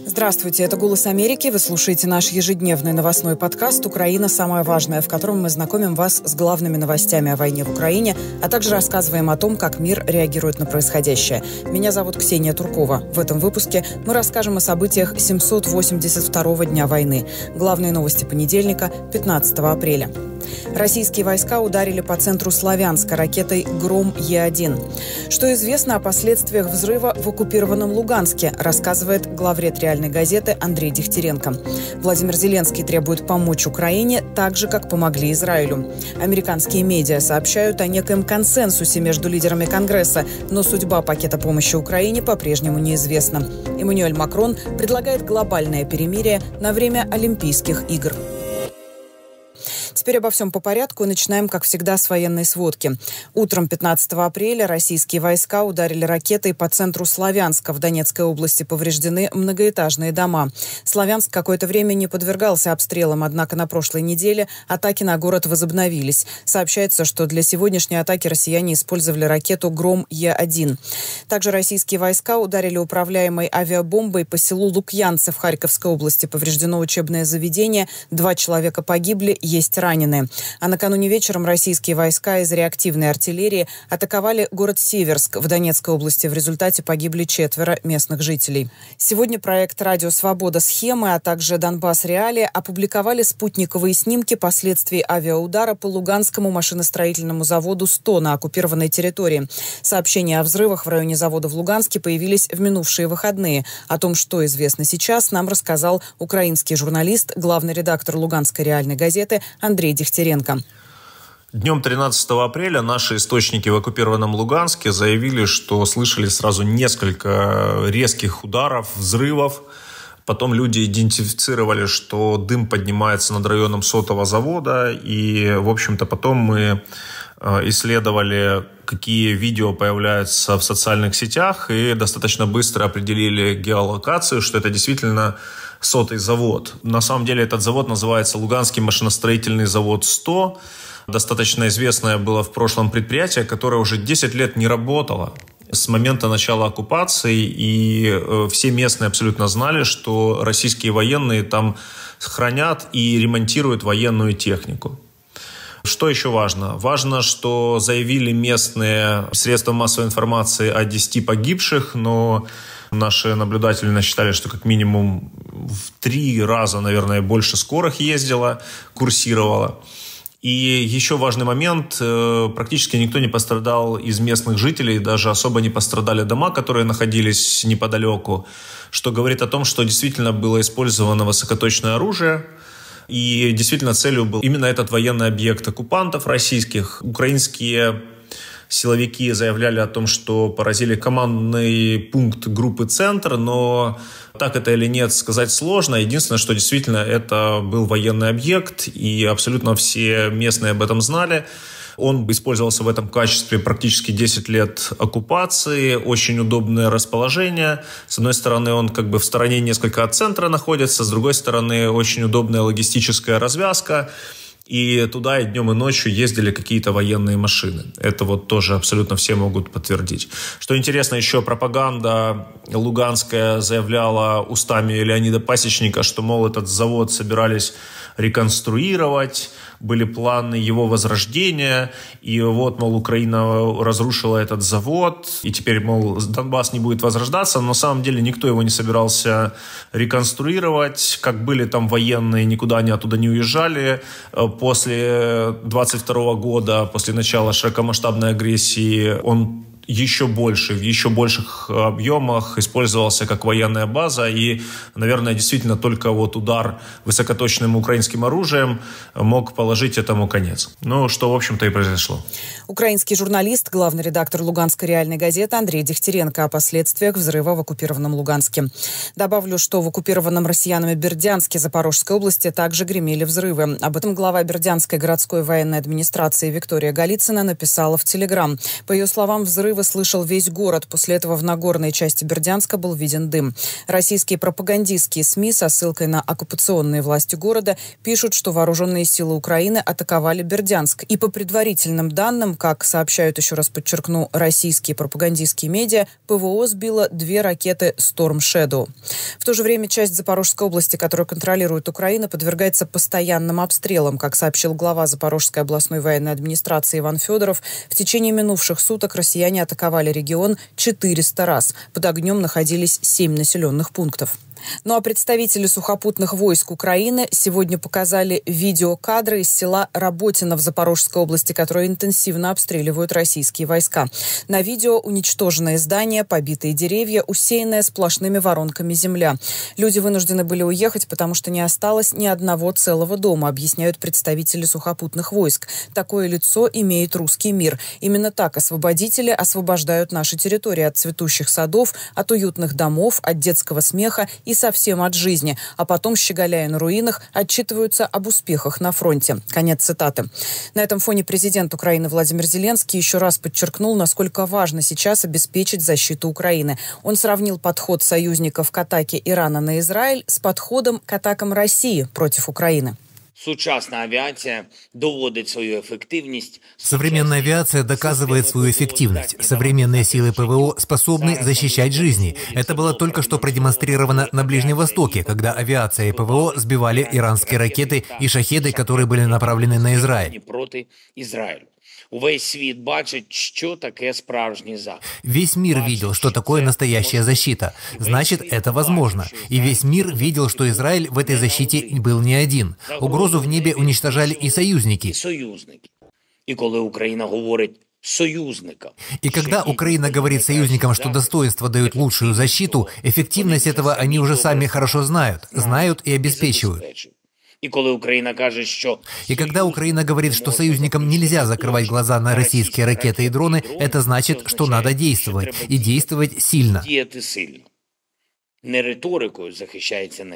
Здравствуйте, это «Голос Америки». Вы слушаете наш ежедневный новостной подкаст «Украина. Самое важное», в котором мы знакомим вас с главными новостями о войне в Украине, а также рассказываем о том, как мир реагирует на происходящее. Меня зовут Ксения Туркова. В этом выпуске мы расскажем о событиях 782-го дня войны. Главные новости понедельника, 15 апреля. Российские войска ударили по центру Славянска ракетой «Гром-Е1». Что известно о последствиях взрыва в оккупированном Луганске, рассказывает главред «Реальной газеты» Андрей Дегтяренко. Владимир Зеленский требует помочь Украине так же, как помогли Израилю. Американские медиа сообщают о некоем консенсусе между лидерами Конгресса, но судьба пакета помощи Украине по-прежнему неизвестна. Эммануэль Макрон предлагает глобальное перемирие на время Олимпийских игр. Теперь обо всем по порядку. Начинаем, как всегда, с военной сводки. Утром 15 апреля российские войска ударили ракетой по центру Славянска. В Донецкой области повреждены многоэтажные дома. Славянск какое-то время не подвергался обстрелам, однако на прошлой неделе атаки на город возобновились. Сообщается, что для сегодняшней атаки россияне использовали ракету «Гром-Е1». Также российские войска ударили управляемой авиабомбой по селу Лукьянцы в Харьковской области. Повреждено учебное заведение, 2 человека погибли, есть раненые. А накануне вечером российские войска из реактивной артиллерии атаковали город Северск в Донецкой области. В результате погибли 4 местных жителей. Сегодня проект «Радио Свобода. Схемы», а также «Донбасс. Реалии» опубликовали спутниковые снимки последствий авиаудара по Луганскому машиностроительному заводу «100» на оккупированной территории. Сообщения о взрывах в районе завода в Луганске появились в минувшие выходные. О том, что известно сейчас, нам рассказал украинский журналист, главный редактор Луганской реальной газеты Андрей Дегтяренко. Днем 13 апреля наши источники в оккупированном Луганске заявили, что слышали сразу несколько резких ударов, взрывов. Потом люди идентифицировали, что дым поднимается над районом сотового завода. И, в общем-то, потом мы исследовали, какие видео появляются в социальных сетях, и достаточно быстро определили геолокацию, что это действительно сотый завод. На самом деле этот завод называется Луганский машиностроительный завод 100. Достаточно известное было в прошлом предприятие, которое уже 10 лет не работало с момента начала оккупации, и все местные абсолютно знали, что российские военные там хранят и ремонтируют военную технику. Что еще важно? Важно, что заявили местные средства массовой информации о 10 погибших, но наши наблюдатели насчитали, что как минимум в 3 раза, наверное, больше скорых ездила, курсировала. И еще важный момент, практически никто не пострадал из местных жителей, даже особо не пострадали дома, которые находились неподалеку, что говорит о том, что действительно было использовано высокоточное оружие, и действительно целью был именно этот военный объект оккупантов российских. Украинские силовики заявляли о том, что поразили командный пункт группы «Центр», но так это или нет, сказать сложно. Единственное, что действительно это был военный объект, и абсолютно все местные об этом знали. Он использовался в этом качестве практически 10 лет оккупации, очень удобное расположение. С одной стороны, он как бы в стороне несколько от центра находится, с другой стороны, очень удобная логистическая развязка. И туда и днем, и ночью ездили какие-то военные машины. Это вот тоже абсолютно все могут подтвердить. Что интересно, еще пропаганда луганская заявляла устами Леонида Пасечника, что, мол, этот завод собирались реконструировать, были планы его возрождения, и вот, мол, Украина разрушила этот завод, и теперь, мол, Донбасс не будет возрождаться, но на самом деле никто его не собирался реконструировать, как были там военные, никуда они оттуда не уезжали. После 22 года, после начала широкомасштабной агрессии, он еще больше, в еще больших объемах использовался как военная база. И, наверное, действительно только вот удар высокоточным украинским оружием мог положить этому конец. Ну, что, в общем-то, и произошло. Украинский журналист, главный редактор Луганской реальной газеты Андрей Дегтяренко о последствиях взрыва в оккупированном Луганске. Добавлю, что в оккупированном россиянами Бердянске Запорожской области также гремели взрывы. Об этом глава Бердянской городской военной администрации Виктория Голицына написала в Телеграм. По ее словам, взрыв взрыва слышал весь город. После этого в Нагорной части Бердянска был виден дым. Российские пропагандистские СМИ со ссылкой на оккупационные власти города пишут, что вооруженные силы Украины атаковали Бердянск. И по предварительным данным, как сообщают, еще раз подчеркну, российские пропагандистские медиа, ПВО сбило 2 ракеты Storm Shadow. В то же время часть Запорожской области, которую контролирует Украина, подвергается постоянным обстрелам. Как сообщил глава Запорожской областной военной администрации Иван Федоров, в течение минувших суток россияне атаковали регион 400 раз. Под огнем находились 7 населенных пунктов. Ну а представители сухопутных войск Украины сегодня показали видеокадры из села Работино в Запорожской области, которые интенсивно обстреливают российские войска. На видео уничтоженные здания, побитые деревья, усеянная сплошными воронками земля. Люди вынуждены были уехать, потому что не осталось ни одного целого дома, объясняют представители сухопутных войск. Такое лицо имеет русский мир. Именно так освободители освобождают наши территории от цветущих садов, от уютных домов, от детского смеха и совсем от жизни, а потом, щеголяя на руинах, отчитываются об успехах на фронте. Конец цитаты. На этом фоне президент Украины Владимир Зеленский еще раз подчеркнул, насколько важно сейчас обеспечить защиту Украины. Он сравнил подход союзников к атаке Ирана на Израиль с подходом к атакам России против Украины. Современная авиация доказывает свою эффективность. Современные силы ПВО способны защищать жизни. Это было только что продемонстрировано на Ближнем Востоке, когда авиация и ПВО сбивали иранские ракеты и шахеды, которые были направлены на Израиль. Весь мир видел, что такое настоящая защита. Значит, это возможно. И весь мир видел, что Израиль в этой защите был не один. Угрозу в небе уничтожали и союзники. И когда Украина говорит союзникам, что достоинство дает лучшую защиту, эффективность этого они уже сами хорошо знают и обеспечивают. И когда Украина говорит, что союзникам нельзя закрывать глаза на российские ракеты и дроны, это значит, что надо действовать, и действовать сильно. Не риторикой защищается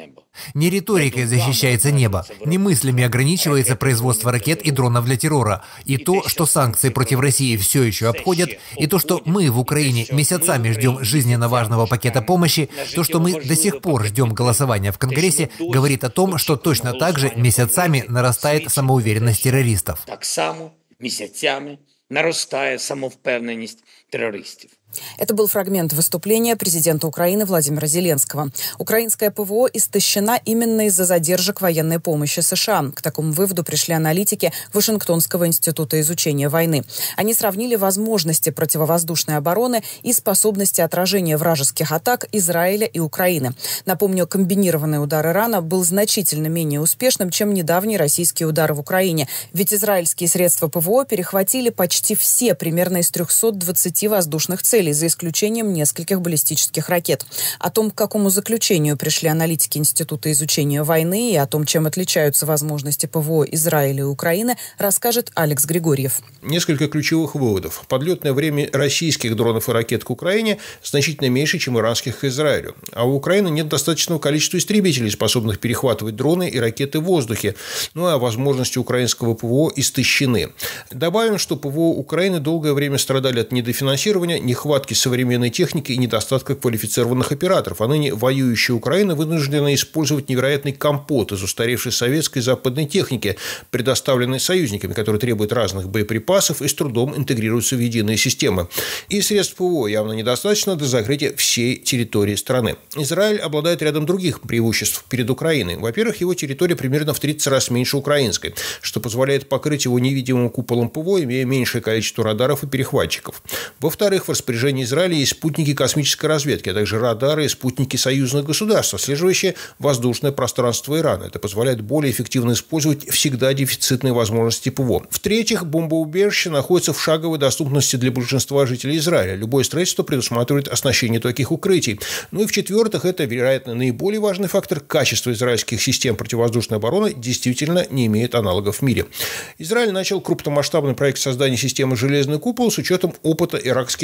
небо, не мыслями ограничивается производство ракет и дронов для террора. И то, что санкции против России все еще обходят, и то, что мы в Украине месяцами ждем жизненно важного пакета помощи, то, что мы до сих пор ждем голосования в Конгрессе, говорит о том, что точно так же месяцами нарастает самоуверенность террористов. Так само месяцами нарастает самовпевненість террористов. Это был фрагмент выступления президента Украины Владимира Зеленского. Украинская ПВО истощена именно из-за задержек военной помощи США. К такому выводу пришли аналитики Вашингтонского института изучения войны. Они сравнили возможности противовоздушной обороны и способности отражения вражеских атак Израиля и Украины. Напомню, комбинированный удар Ирана был значительно менее успешным, чем недавний российский удар в Украине. Ведь израильские средства ПВО перехватили почти все примерно из 320 воздушных целей, за исключением нескольких баллистических ракет. О том, к какому заключению пришли аналитики Института изучения войны и о том, чем отличаются возможности ПВО Израиля и Украины, расскажет Алекс Григорьев. Несколько ключевых выводов. Подлетное время российских дронов и ракет к Украине значительно меньше, чем иранских к Израилю. А у Украины нет достаточного количества истребителей, способных перехватывать дроны и ракеты в воздухе. Ну а возможности украинского ПВО истощены. Добавим, что ПВО Украины долгое время страдали от недофинансирования, нехватки современной техники и недостатка квалифицированных операторов, а ныне воюющая Украина вынуждена использовать невероятный компот из устаревшей советской и западной техники, предоставленной союзниками, которые требуют разных боеприпасов и с трудом интегрируются в единые системы. И средств ПВО явно недостаточно для закрытия всей территории страны. Израиль обладает рядом других преимуществ перед Украиной. Во-первых, его территория примерно в 30 раз меньше украинской, что позволяет покрыть его невидимым куполом ПВО, имея меньшее количество радаров и перехватчиков. Во-вторых, в распоряжении Израиля есть спутники космической разведки, а также радары и спутники союзных государств, отслеживающие воздушное пространство Ирана. Это позволяет более эффективно использовать всегда дефицитные возможности ПВО. В-третьих, бомбоубежище находится в шаговой доступности для большинства жителей Израиля. Любое строительство предусматривает оснащение таких укрытий. Ну и в-четвертых, это, вероятно, наиболее важный фактор: качество израильских систем противовоздушной обороны действительно не имеет аналогов в мире. Израиль начал крупномасштабный проект создания системы «Железный купол» с учетом опыта иракских ракетных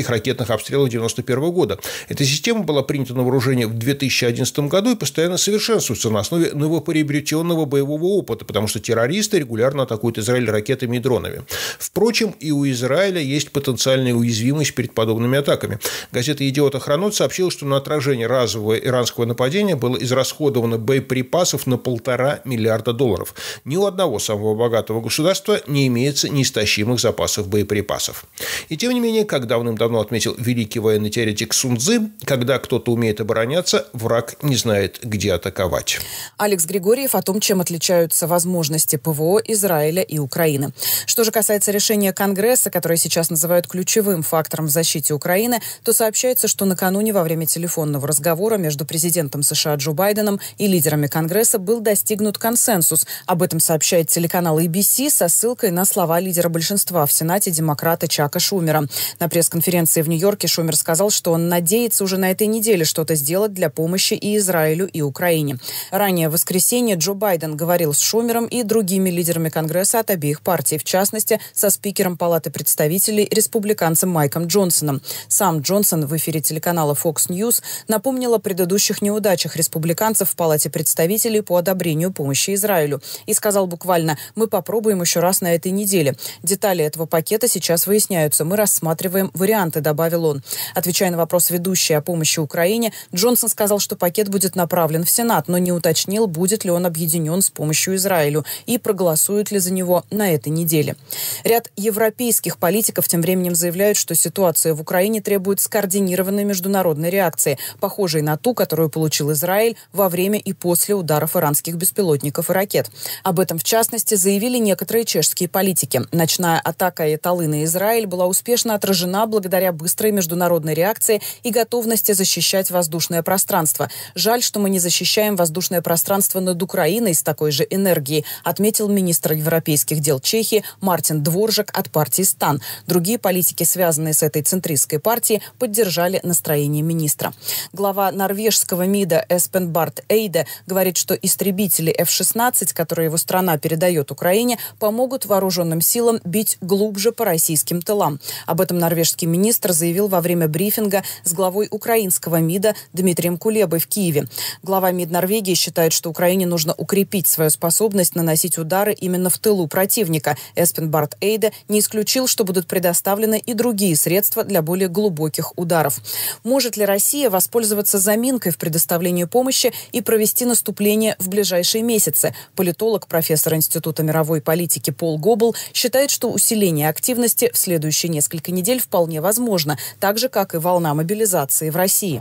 ракетных обстрелов 1991 года. Эта система была принята на вооружение в 2011 году и постоянно совершенствуется на основе новоприобретенного боевого опыта, потому что террористы регулярно атакуют Израиль ракетами и дронами. Впрочем, и у Израиля есть потенциальная уязвимость перед подобными атаками. Газета «Идиот Охранот» сообщила, что на отражение разового иранского нападения было израсходовано боеприпасов на $1,5 миллиарда. Ни у одного самого богатого государства не имеется неистощимых запасов боеприпасов. И тем не менее, как давным-давно отметил великий военный теоретик Сун Цзы, когда кто-то умеет обороняться, враг не знает, где атаковать. Алекс Григорьев о том, чем отличаются возможности ПВО Израиля и Украины. Что же касается решения Конгресса, которое сейчас называют ключевым фактором в защите Украины, то сообщается, что накануне во время телефонного разговора между президентом США Джо Байденом и лидерами Конгресса был достигнут консенсус. Об этом сообщает телеканал ABC со ссылкой на слова лидера большинства в Сенате демократа Чака Шумера. На пресс-конференции в Нью-Йорке Шумер сказал, что он надеется уже на этой неделе что-то сделать для помощи и Израилю, и Украине. Ранее в воскресенье Джо Байден говорил с Шумером и другими лидерами Конгресса от обеих партий, в частности, со спикером Палаты представителей республиканцем Майком Джонсоном. Сам Джонсон в эфире телеканала Fox News напомнил о предыдущих неудачах республиканцев в Палате представителей по одобрению помощи Израилю и сказал буквально: «Мы попробуем еще раз на этой неделе. Детали этого пакета сейчас выясняются. Мы рассматриваем варианты», добавил он. Отвечая на вопрос ведущей о помощи Украине, Джонсон сказал, что пакет будет направлен в Сенат, но не уточнил, будет ли он объединен с помощью Израилю и проголосуют ли за него на этой неделе. Ряд европейских политиков тем временем заявляют, что ситуация в Украине требует скоординированной международной реакции, похожей на ту, которую получил Израиль во время и после ударов иранских беспилотников и ракет. Об этом, в частности, заявили некоторые чешские политики. Ночная атака Айталы на Израиль была успешно отражена благодаря быстрой международной реакции и готовности защищать воздушное пространство. Жаль, что мы не защищаем воздушное пространство над Украиной с такой же энергией, отметил министр европейских дел Чехии Мартин Дворжак от партии СТАН. Другие политики, связанные с этой центристской партией, поддержали настроение министра. Глава норвежского МИДа Эспен Барт Эйде говорит, что истребители F-16, которые его страна передает Украине, помогут вооруженным силам бить глубже по российским тылам. Об этом норвежский министр заявил во время брифинга с главой украинского МИДа Дмитрием Кулебой в Киеве. Глава МИД Норвегии считает, что Украине нужно укрепить свою способность наносить удары именно в тылу противника. Эспен Барт Эйде не исключил, что будут предоставлены и другие средства для более глубоких ударов. Может ли Россия воспользоваться заминкой в предоставлении помощи и провести наступление в ближайшие месяцы? Политолог, профессор Института мировой политики Пол Гоббл считает, что усиление активности в следующие несколько недель вполне возможно, так же, как и волна мобилизации в России.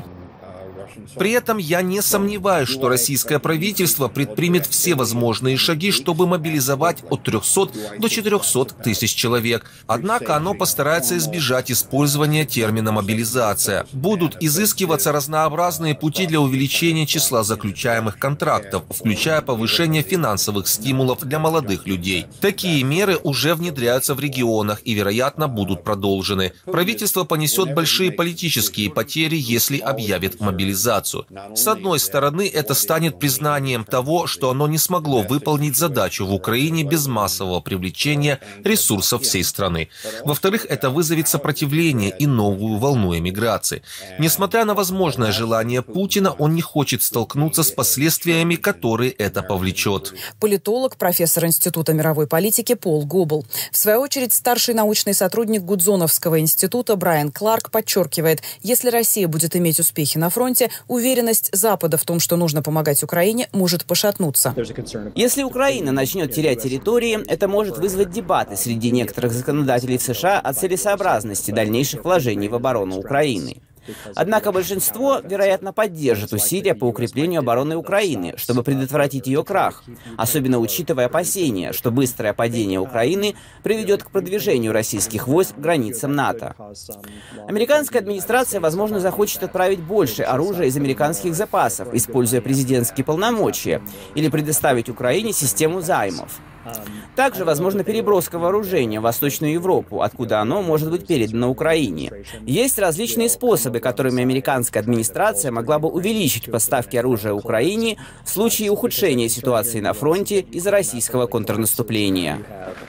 При этом я не сомневаюсь, что российское правительство предпримет все возможные шаги, чтобы мобилизовать от 300 до 400 тысяч человек. Однако оно постарается избежать использования термина «мобилизация». Будут изыскиваться разнообразные пути для увеличения числа заключаемых контрактов, включая повышение финансовых стимулов для молодых людей. Такие меры уже внедряются в регионах и, вероятно, будут продолжены. Правительство понесет большие политические потери, если объявит мобилизацию. С одной стороны, это станет признанием того, что оно не смогло выполнить задачу в Украине без массового привлечения ресурсов всей страны. Во-вторых, это вызовет сопротивление и новую волну эмиграции. Несмотря на возможное желание Путина, он не хочет столкнуться с последствиями, которые это повлечет. Политолог, профессор Института мировой политики Пол Гоббл. В свою очередь, старший научный сотрудник Гудзоновского института Брайан Кларк подчеркивает, если Россия будет иметь успехи на фронте, уверенность Запада в том, что нужно помогать Украине, может пошатнуться. Если Украина начнет терять территории, это может вызвать дебаты среди некоторых законодателей в США о целесообразности дальнейших вложений в оборону Украины. Однако большинство, вероятно, поддержит усилия по укреплению обороны Украины, чтобы предотвратить ее крах, особенно учитывая опасения, что быстрое падение Украины приведет к продвижению российских войск к границам НАТО. Американская администрация, возможно, захочет отправить больше оружия из американских запасов, используя президентские полномочия, или предоставить Украине систему займов. Также возможна переброска вооружения в Восточную Европу, откуда оно может быть передано Украине. Есть различные способы, которыми американская администрация могла бы увеличить поставки оружия Украине в случае ухудшения ситуации на фронте из-за российского контрнаступления.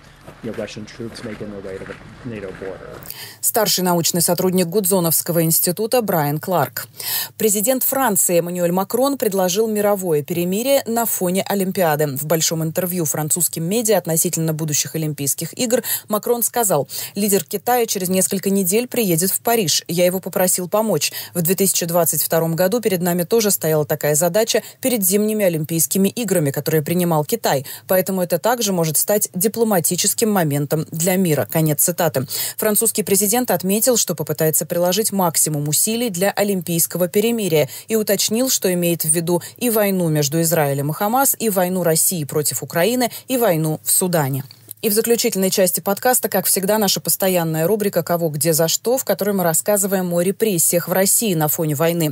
Старший научный сотрудник Гудзоновского института Брайан Кларк. Президент Франции Эммануэль Макрон предложил мировое перемирие на фоне Олимпиады. В большом интервью французским медиа относительно будущих Олимпийских игр Макрон сказал: «Лидер Китая через несколько недель приедет в Париж. Я его попросил помочь. В 2022 году перед нами тоже стояла такая задача перед зимними Олимпийскими играми, которые принимал Китай. Поэтому это также может стать дипломатическим моментом для мира». Конец цитаты. Французский президент отметил, что попытается приложить максимум усилий для олимпийского перемирия и уточнил, что имеет в виду и войну между Израилем и Хамас, и войну России против Украины, и войну в Судане. И в заключительной части подкаста, как всегда, наша постоянная рубрика «Кого, где, за что», в которой мы рассказываем о репрессиях в России на фоне войны.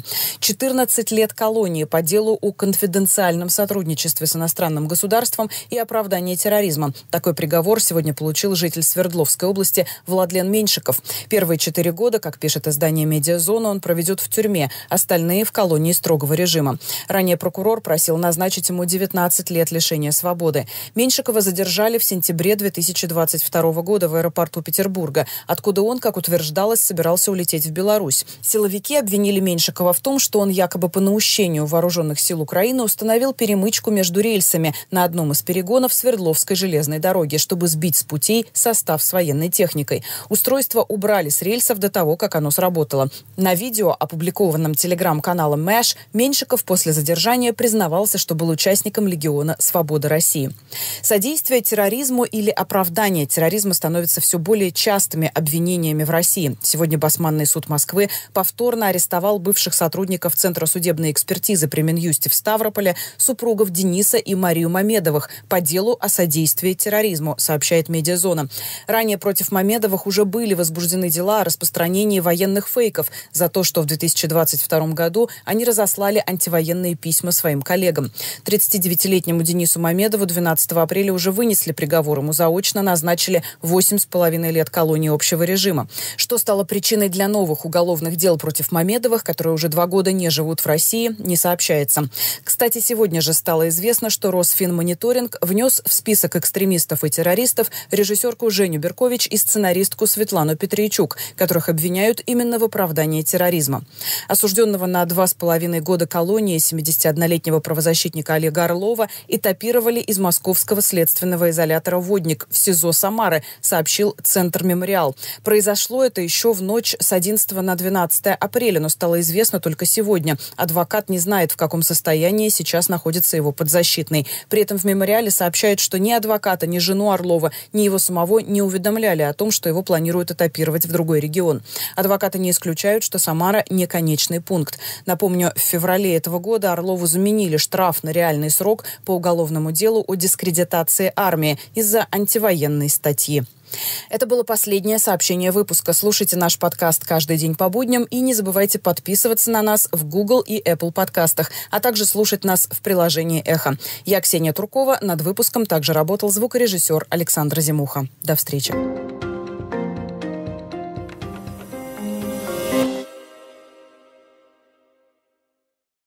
14 лет колонии по делу о конфиденциальном сотрудничестве с иностранным государством и оправдании терроризма. Такой приговор сегодня получил житель Свердловской области Владлен Меньшиков. Первые 4 года, как пишет издание «Медиазона», он проведет в тюрьме, остальные в колонии строгого режима. Ранее прокурор просил назначить ему 19 лет лишения свободы. Меньшикова задержали в сентябре 2022 года в аэропорту Петербурга, откуда он, как утверждалось, собирался улететь в Беларусь. Силовики обвинили Меньшикова в том, что он якобы по наущению вооруженных сил Украины установил перемычку между рельсами на одном из перегонов Свердловской железной дороги, чтобы сбить с путей состав с военной техникой. Устройство убрали с рельсов до того, как оно сработало. На видео, опубликованном телеграм-каналом Мэш, Меньшиков после задержания признавался, что был участником Легиона Свободы России. Содействие терроризму или оправдание терроризма становятся все более частыми обвинениями в России. Сегодня Басманный суд Москвы повторно арестовал бывших сотрудников Центра судебной экспертизы при Минюсте в Ставрополе, супругов Дениса и Марию Мамедовых по делу о содействии терроризму, сообщает «Медиазона». Ранее против Мамедовых уже были возбуждены дела о распространении военных фейков за то, что в 2022 году они разослали антивоенные письма своим коллегам. 39-летнему Денису Мамедову 12 апреля уже вынесли приговор. Ему заочно назначили 8,5 лет колонии общего режима. Что стало причиной для новых уголовных дел против Мамедовых, которые уже 2 года не живут в России, не сообщается. Кстати, сегодня же стало известно, что Росфинмониторинг внес в список экстремистов и террористов режиссерку Женю Беркович и сценаристку Светлану Петрейчук, которых обвиняют именно в оправдании терроризма. Осужденного на 2,5 года колонии 71-летнего правозащитника Олега Орлова этапировали из московского следственного изолятора «Водник» в СИЗО Самары, сообщил Центр «Мемориал». Произошло это еще в ночь с 11 на 12 апреля, но стало известно только сегодня. Адвокат не знает, в каком состоянии сейчас находится его подзащитный. При этом в «Мемориале» сообщают, что ни адвоката, ни жену Орлова, ни его самого не уведомляли о том, что его планируют этапировать в другой регион. Адвокаты не исключают, что Самара не конечный пункт. Напомню, в феврале этого года Орлову заменили штраф на реальный срок по уголовному делу о дискредитации армии из-за антивоенной статьи. Это было последнее сообщение выпуска. Слушайте наш подкаст каждый день по будням и не забывайте подписываться на нас в Google и Apple подкастах, а также слушать нас в приложении «Эхо». Я Ксения Туркова. Над выпуском также работал звукорежиссер Александр Зимуха. До встречи.